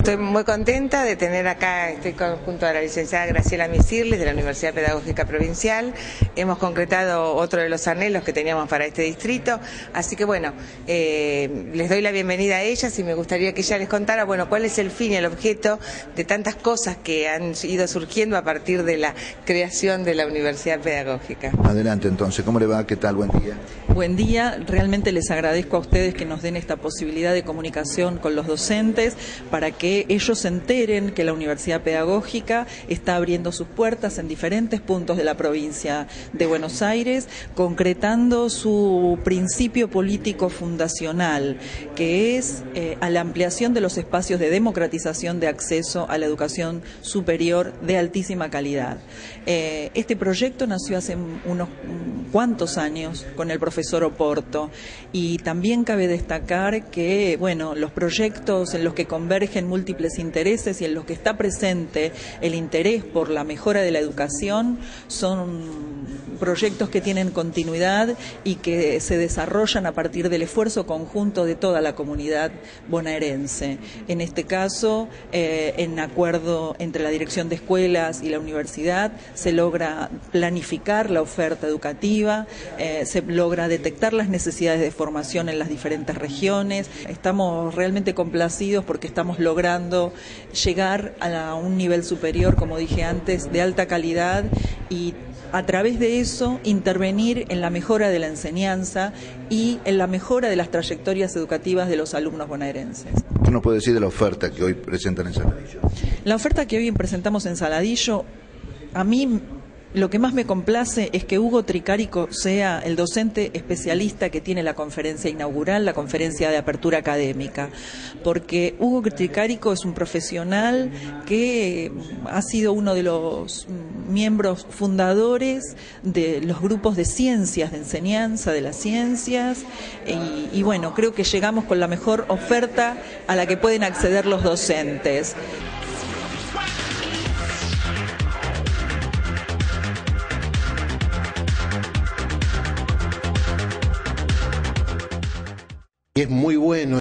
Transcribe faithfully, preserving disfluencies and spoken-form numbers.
Estoy muy contenta de tener acá, estoy con, junto a la licenciada Graciela Misirles de la Universidad Pedagógica Provincial. Hemos concretado otro de los anhelos que teníamos para este distrito, así que bueno, eh, les doy la bienvenida a ellas y me gustaría que ella les contara, bueno, cuál es el fin y el objeto de tantas cosas que han ido surgiendo a partir de la creación de la Universidad Pedagógica. Adelante entonces, ¿cómo le va? ¿Qué tal? Buen día. Buen día, realmente les agradezco a ustedes que nos den esta posibilidad de comunicación con los docentes para que ellos se enteren que la Universidad Pedagógica está abriendo sus puertas en diferentes puntos de la provincia de Buenos Aires, concretando su principio político fundacional, que es eh, a la ampliación de los espacios de democratización de acceso a la educación superior de altísima calidad. Eh, este proyecto nació hace unos cuantos años con el profesor Oporto, y también cabe destacar que, bueno, los proyectos en los que convergen múltiples intereses y en los que está presente el interés por la mejora de la educación son proyectos que tienen continuidad y que se desarrollan a partir del esfuerzo conjunto de toda la comunidad bonaerense. En este caso, eh, en acuerdo entre la Dirección de Escuelas y la Universidad, se logra planificar la oferta educativa, eh, se logra detectar las necesidades de formación en las diferentes regiones. Estamos realmente complacidos porque estamos logrando llegar a un nivel superior, como dije antes, de alta calidad, y a través de eso intervenir en la mejora de la enseñanza y en la mejora de las trayectorias educativas de los alumnos bonaerenses. ¿Qué nos puede decir de la oferta que hoy presentan en Saladillo? La oferta que hoy presentamos en Saladillo, a mí lo que más me complace es que Hugo Tricarico sea el docente especialista que tiene la conferencia inaugural, la conferencia de apertura académica, porque Hugo Tricarico es un profesional que ha sido uno de los miembros fundadores de los grupos de ciencias, de enseñanza de las ciencias, y, y bueno, creo que llegamos con la mejor oferta a la que pueden acceder los docentes. Es muy bueno